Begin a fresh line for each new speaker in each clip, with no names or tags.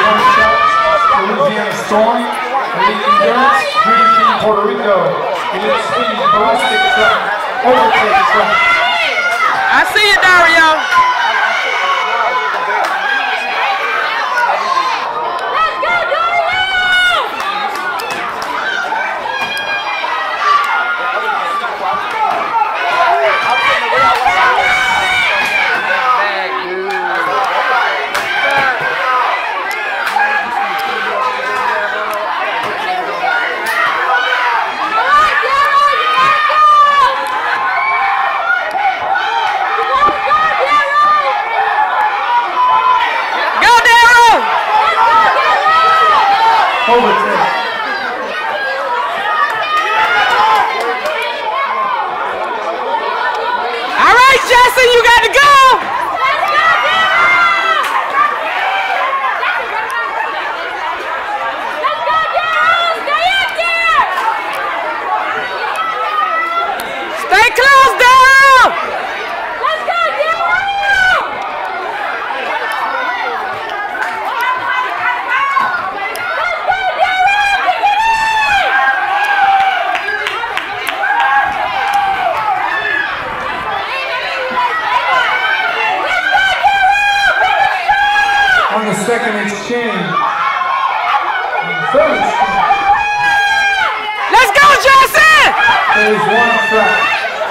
1 shot. Louisiana Storm, Elite Endurance, Green Team Puerto Rico, Elite Speed, Ballistic Track, Overtake Track.
I see you, Dario.
Overtake.
All right, Justin, you got to go. Stay close, Daryl.
Let's go, Daryl.
On the second exchange. On the third exchange.
Let's go, Justin.
Phase 1 track.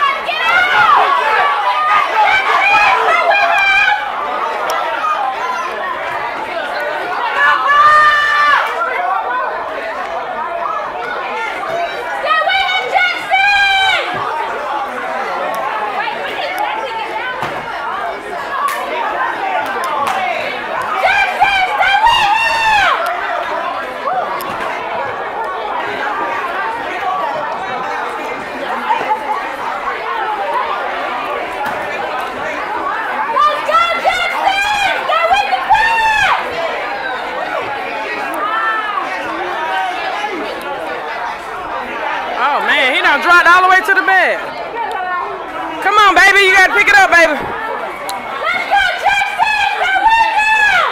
Oh, man, he done dropped all the way to the bed. Come on, baby. You got to pick it up, baby.
Let's go, Jackson! Go with him!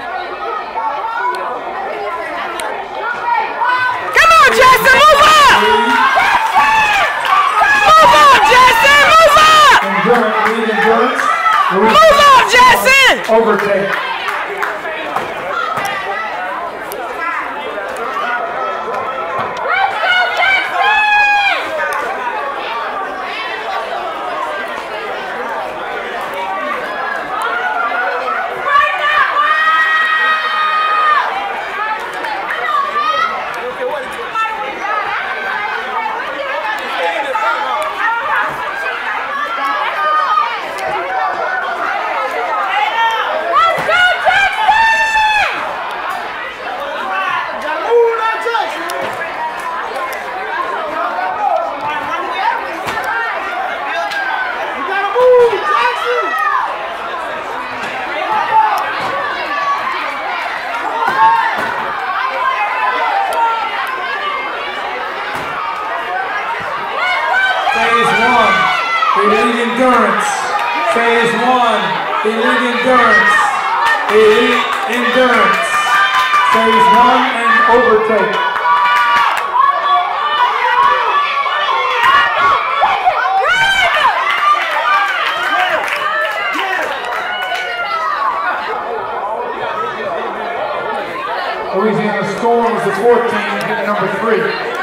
Come on, Justin. Move up. Move up, Justin. Move up.
Elite Endurance.
Move up, Justin.
Overtake. Phase 1, Elite Endurance. Phase 1, Elite Endurance. Elite Endurance. Phase 1 and Overtake. Louisiana Storm is the 4th team, hit number 3.